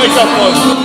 mikrofon.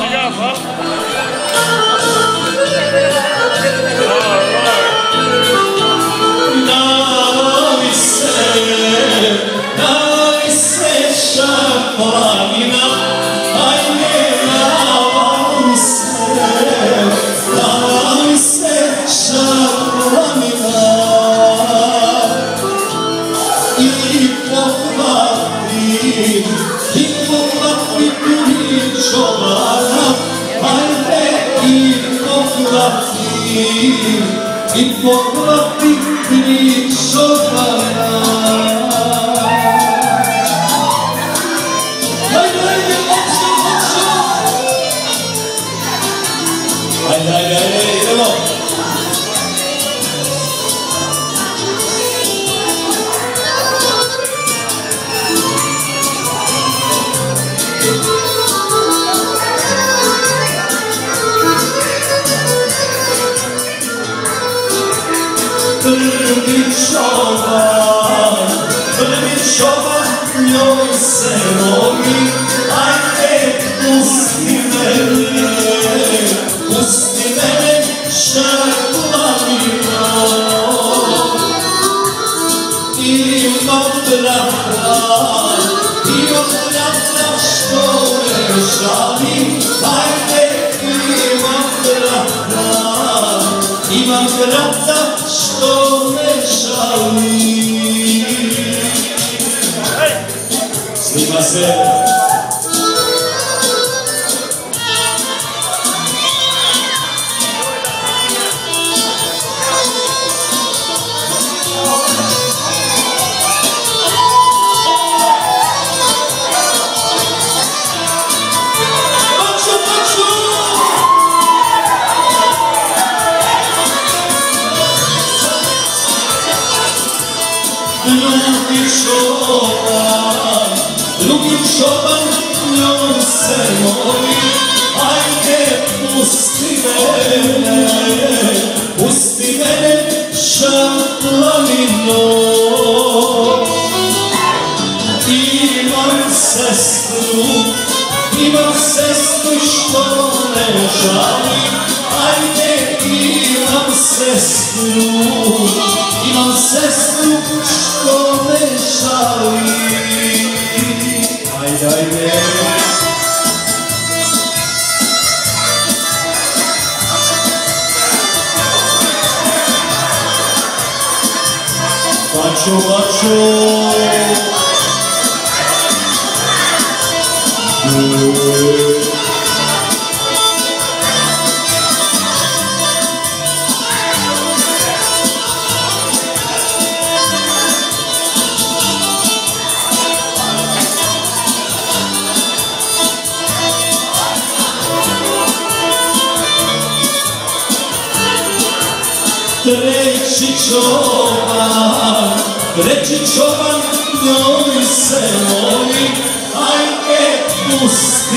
Treći čoban njoj se moli, ajde pusti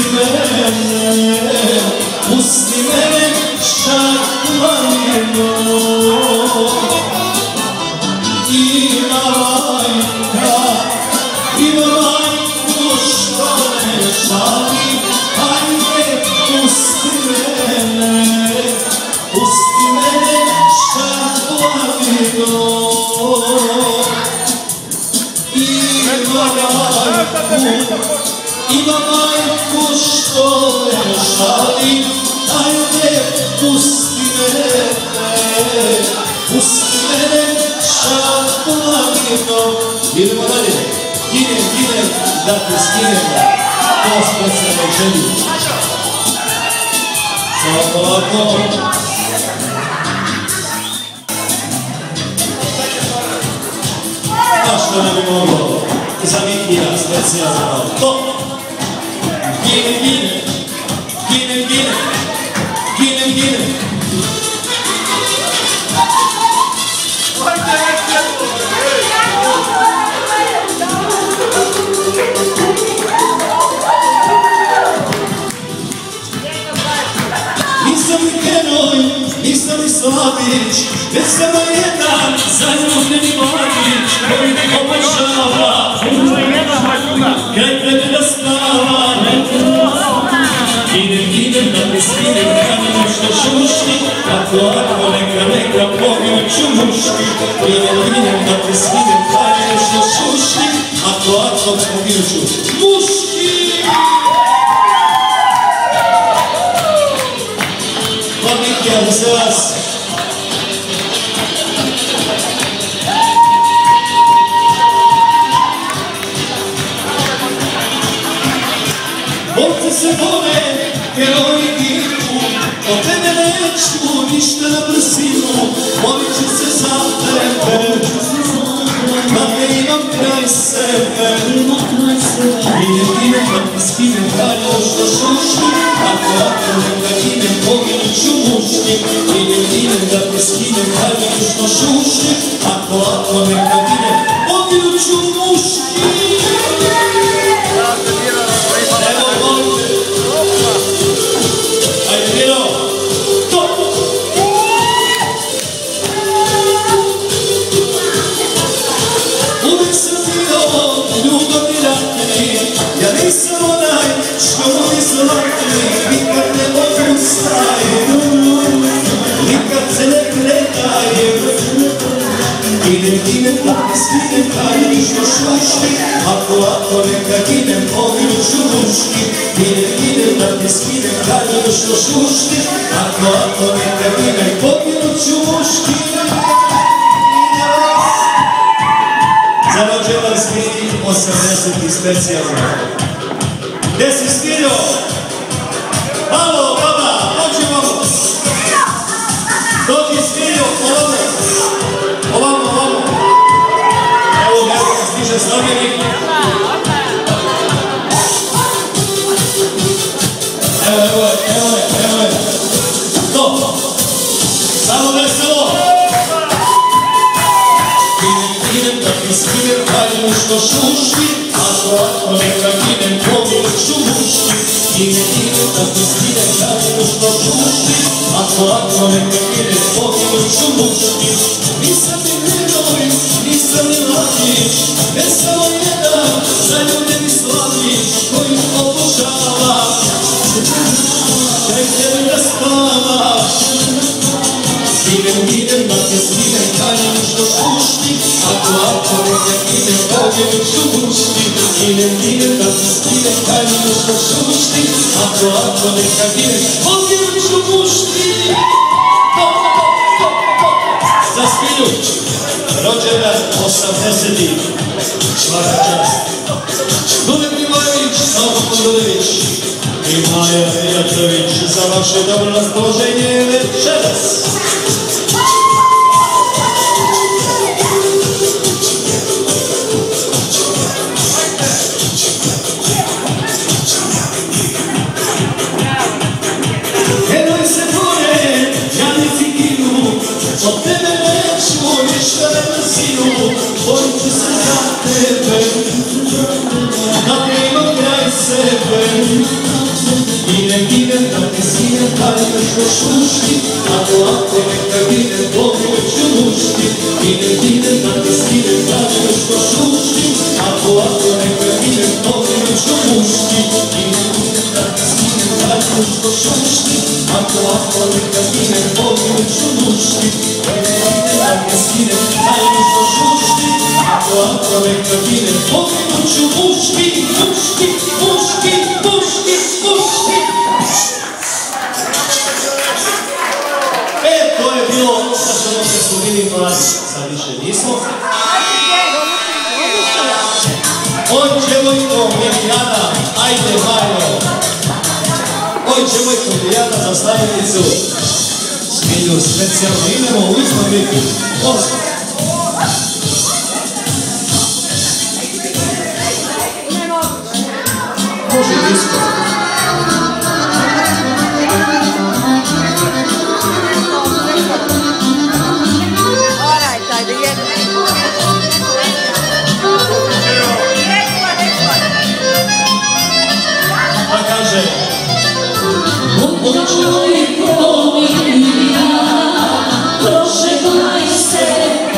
mene šaklanjeno. Ima majku što ne žali, ajde pusti mene šaklanjeno. Ima majku što ne žali, ajde pusti mene šaklanjeno. Idemo dalje, ginem, da te skinem, to specijalno želim. Samo polako. A što ne bi moglo? Za Mikija specijalno. To! Ginem. Nisam ni heroj, nisam ni slabić, već samo jedan zaljubljeni mladić koji me obožava, kad treba da spava. ti skinem kanju što šušti, ako neka poginuću muški. Idem da ti skinem kanju što šušti, ako poginuću muški. Podnikam se vas. Borci se bore, heroji giru, od tebe neću ništa na brzinu, molit ću se za tebe, da ne imam kraj sebe. Idem da ti skinem kanju što šušti, ako neka idem poginuću muški. Idem da ti skinem kanju što šušti, ako neka idem poginuću muški. Ja nisam onaj što voli zlatni, nikad ne odustajem, nikad se ne predajem. Idem da ti skinem kanju što šušti, ako neka idem poginuću muški. Idem da ti skinem kanju što šušti, ako neka idem poginuću muški. Za rođendanski 80. specijalno. Gdje si Stiljo? Halo, baba, dođi vamo. Dođi Stiljo, ovamo. Evo, stiže slagjenik. Evo je. To. Samo veselo. Idem da ti skinem kanju što šušti, ako neka idem poginuću muški. Idem da ti skinem kanju što šušti, ako neka idem poginuću muški. Nisam ni heroj, nisam ni mladić, već samo jedan zaljubljeni slavić koji obožava, kraj tebe da spava. Idem da ti skinem kanju što šušti, ako neka idem poginuću muški. Idem da ti skinem kanju što šušti, ako neka idem poginuću muški. Za Spilju, rođendan 80. Svaka čast. Dule Milojević, Savo Podolević i Maja Mijatović za vaše dobro raspoloženje večeras. Od tebe neću ništa na brzinu, borit ću se za tebe, da ne imam kraj sebe. Idem da ti skinem kanju što šušti, ako neka idem poginuću muški. Idem da ti skinem kanju što šušti, ako neka idem poginuću muški. Idem da ti skinem kanju što šušti, ako neka idem poginuću muški. Idem da ti skinem kanju što šušti, ako neka idem poginuću muški. To je bilo sa što se bili mladi, sad više nismo. Oj, djevojko Milijana, ajde Majo. Oj, djevojko Milijana za slavljenicu. Spilju specijalno idemo u istom viku. Može disko. Pa kaže Čovjek Milijana, prošle majse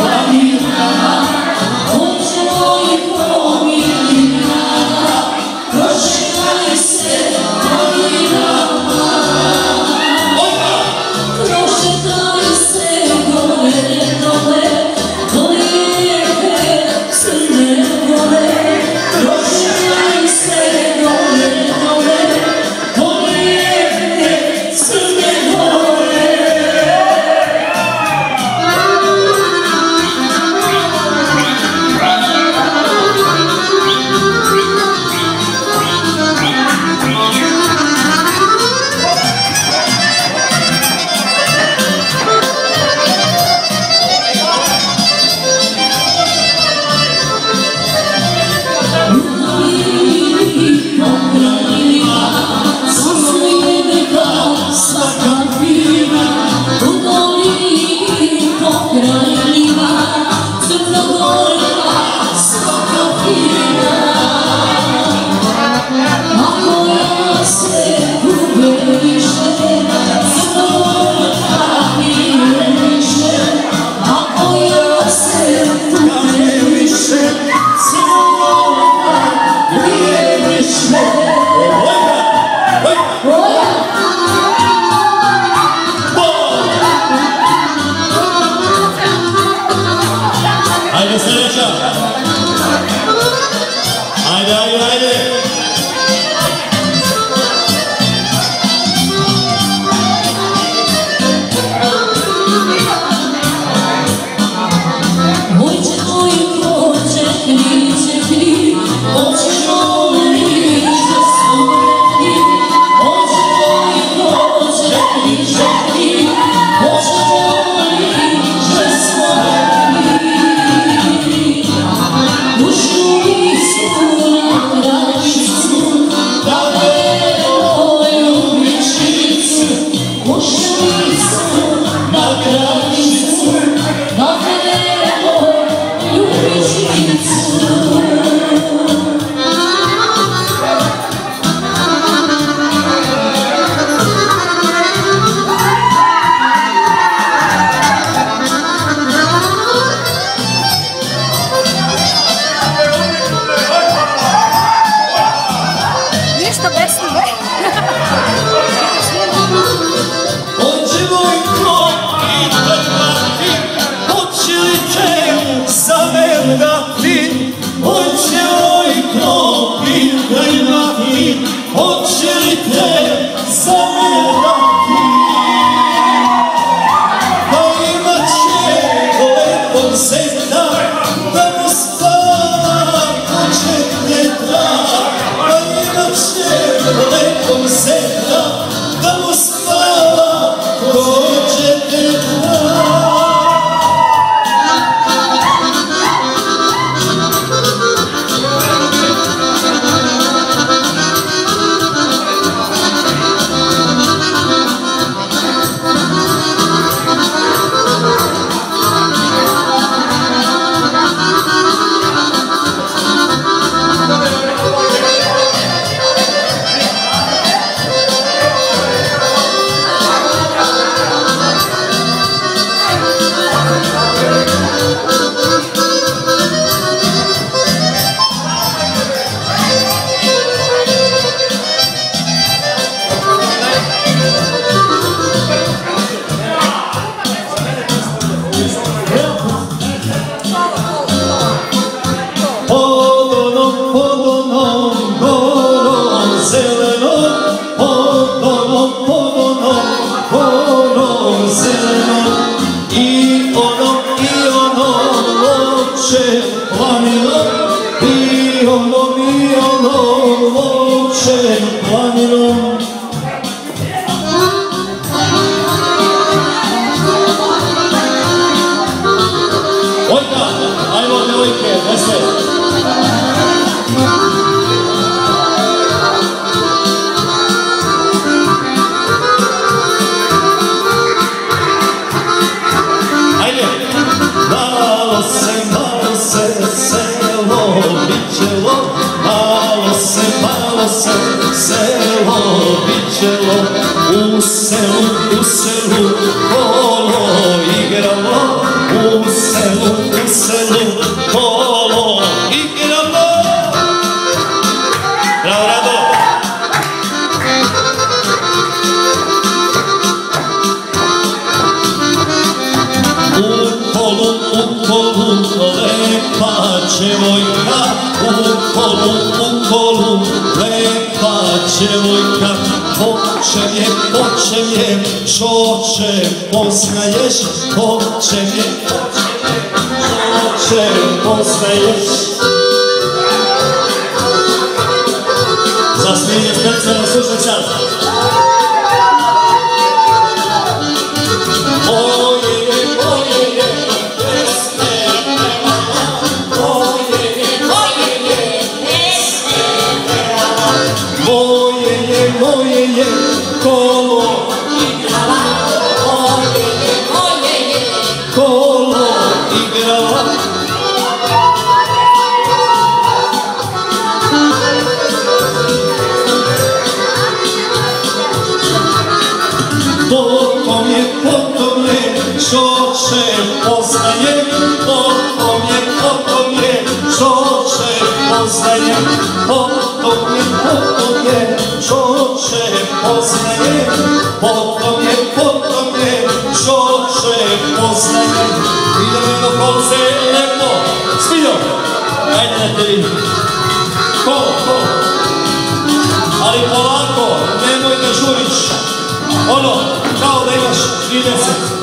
Ali polako, nemoj da žuriš. Ono, kao da imaš 30.